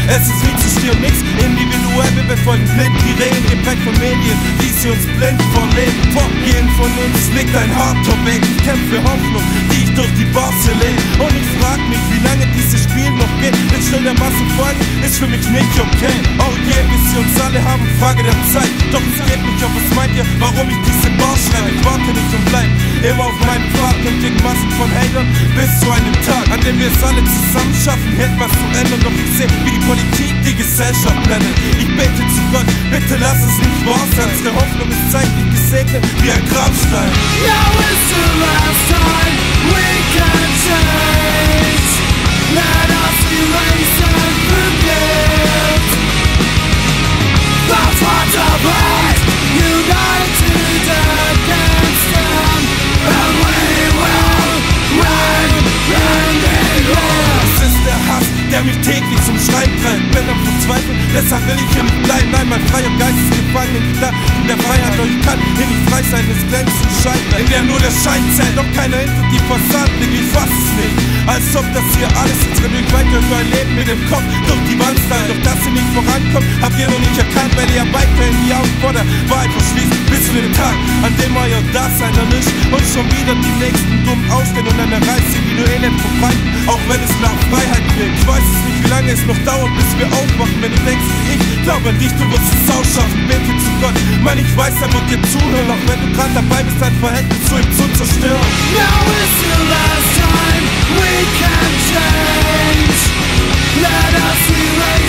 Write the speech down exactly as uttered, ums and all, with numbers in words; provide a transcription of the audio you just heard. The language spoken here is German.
Es ist wie zu stier und nix individuell, wir befolgen blind die Regeln, geprägt von Medien, die sie uns blind vorleben. Vor jedem von uns liegt ein Hardtop-Weg. Ich kämpfe für Hoffnung, die ich durch die Bars lebe. Und ich frag mich, wie lange dieses Spiel noch geht. Mit stiller Masse folgen ist für mich nicht okay. Oh yeah, bis sie uns alle haben, Frage der Zeit. Doch es geht nicht auf, was meint ihr, warum ich diese Bar schreibe? Ich warte nicht und bleib immer auf meinem Pfad und gegen Massen von Hatern bis zu einem Tag, an dem wir es alle zusammen schaffen, etwas zu ändern. Doch ich seh, wie die Politik die Gesellschaft blendet. Ich bete zu Gott, bitte lass es nicht wahr sein. Unsere Hoffnung ist zeitlich gesegnet wie ein Grabstein. Now is the last time we can change. Let us erase and forget. The front of us united against them, and we will win in the end. Es ist der Hass, der mich täglich zum Schreien treibt. Bin am Verzweifeln, deshalb will ich hier nicht bleiben. Nein, mein freier Geist ist gefangen in die in der Freiheit. Doch ich kann hier nicht frei sein, es glänzt ein Schein, in der nur der Schein zählt. Doch keiner hinter die Fassade blickt, ich fass es nicht. Als ob das hier alles ist, wenn ich weiter über ein Leben mit dem Kopf durch die Wand steigen. Doch dass ihr nicht vorankommt, habt ihr noch nicht erkannt, weil ihr weiterhin die Augen vor der Wahrheit verschließt. Bis zu dem Tag, an dem euer Dasein erlischt und schon wieder die Nächsten dumm ausstehen und eine Reise wie nur Elend verbreiten, auch wenn es nach Freiheit klingt. Ich weiß es nicht, wie lange es noch dauert, bis wir aufwachen. Wenn du denkst, ich glaube an dich, du wirst es ausschaffen. Bete zu Gott, Mann, ich weiß, er wird dir zuhören, auch wenn du gerade dabei bist, dein Verhältnis zu ihm zu zerstören. Now is the last time we can change. Let us erase